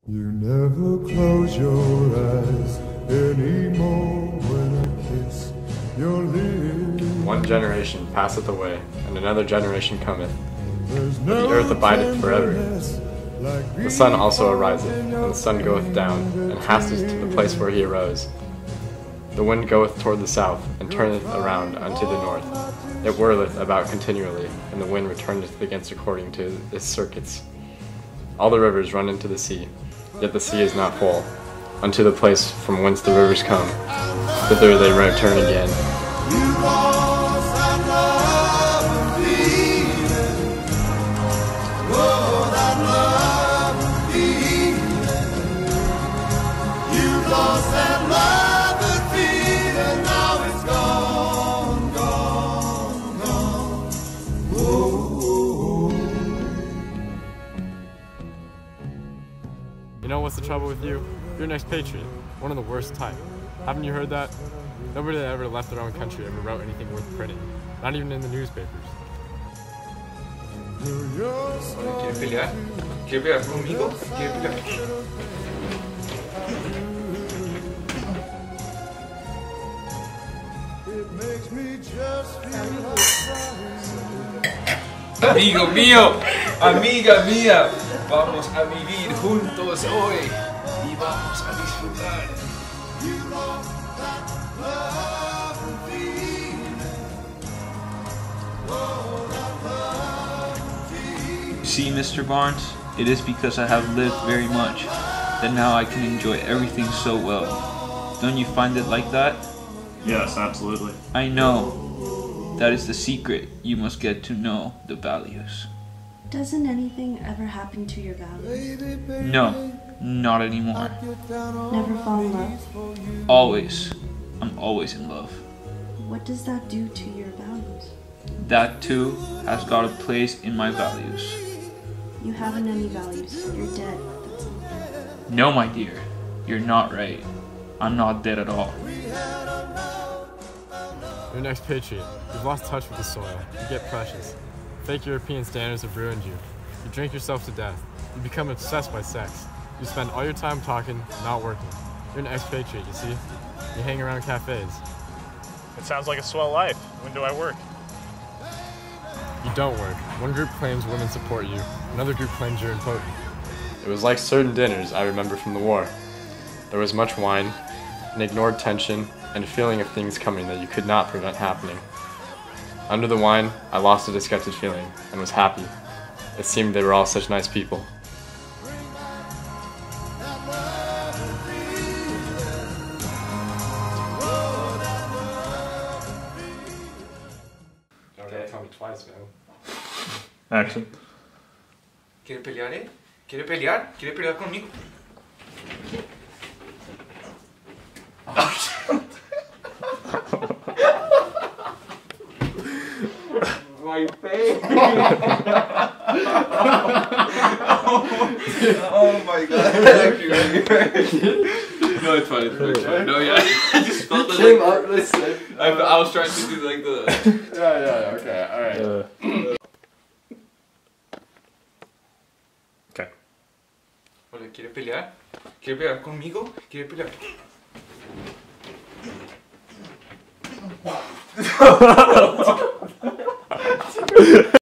You never close your eyes anymore when I kiss your lips. One generation passeth away, and another generation cometh, There's but the no earth abideth forever. tenderness like The sun also ariseth, being and the sun goeth down, and hasteth to the place where he arose. The wind goeth toward the south, and turneth around unto the north. It whirleth about continually, and the wind returneth against according to its circuits. All the rivers run into the sea, yet the sea is not full. Unto the place from whence the rivers come, thither they return again. You know what's the trouble with you? You're an expatriate, one of the worst type. Haven't you heard that? Nobody that ever left their own country ever wrote anything worth printing, not even in the newspapers. ¿Quieres pelear? ¿Quieres pelear conmigo? ¿Quieres pelear? Amigo mío, amiga mía, vamos a vivir juntos hoy y vamos a disfrutar. See, Mr. Barnes, it is because I have lived very much that now I can enjoy everything so well. Don't you find it like that? Yes, absolutely. I know. That is the secret. You must get to know the values. Doesn't anything ever happen to your values? No, not anymore. Never fall in love? Always. I'm always in love. What does that do to your values? That too has got a place in my values. You haven't any values. You're dead. That's all. No, my dear. You're not right. I'm not dead at all. You're an expatriate. You've lost touch with the soil. You get precious. Fake European standards have ruined you. You drink yourself to death. You become obsessed by sex. You spend all your time talking, not working. You're an expatriate, you see? You hang around cafes. It sounds like a swell life. When do I work? You don't work. One group claims women support you. Another group claims you're impotent. It was like certain dinners I remember from the war. There was much wine, an ignored tension, and a feeling of things coming that you could not prevent happening. Under the wine, I lost a disgusted feeling, and was happy. It seemed they were all such nice people. Don't tell me twice, man. Action. ¿Quieres pelear, ¿Quieres pelear? ¿Quieres pelear conmigo? My face! Oh my god. No, it's fine, it's fine. No, yeah. I just felt like I was trying to do like the... Yeah, okay, alright. Okay. Hola, ¿quieres pelear? ¿Quieres pelear conmigo? ¿Quieres pelear?